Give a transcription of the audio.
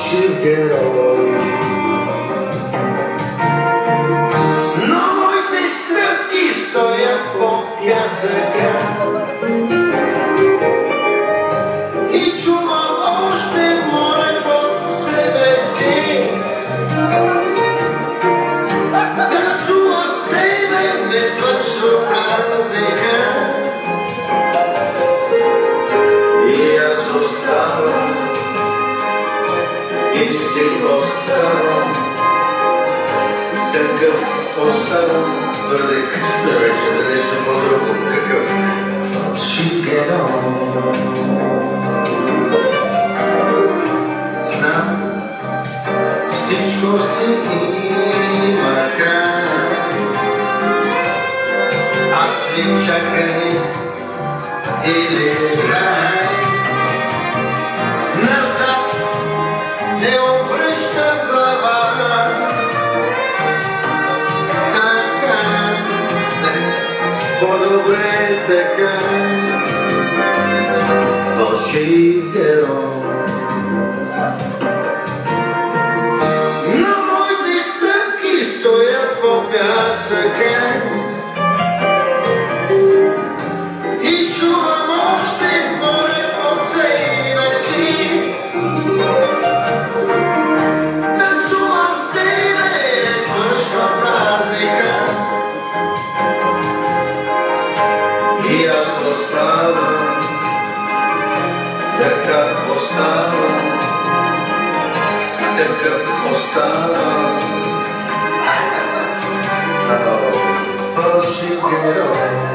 фалшив герой. Но моите стъпки стоят по пясъка и чувам още море под себе си. Танцувам с тебе, не свършва празника и аз оставам и си оставам такъв оставам вердикт. Да беше за нещо по-друго. Какъв фалшив герой. Знам, всичко си има край, ад ли чакай или рай. Назад не обръща глава, така, по-добре така. Фалшив герой. На моите стъпки стоят по пясъка и чувам още море под себе си. Танцувам с тебе, не свършва празника и аз оставам, така оставам, такъв оставам. Фалшив герой.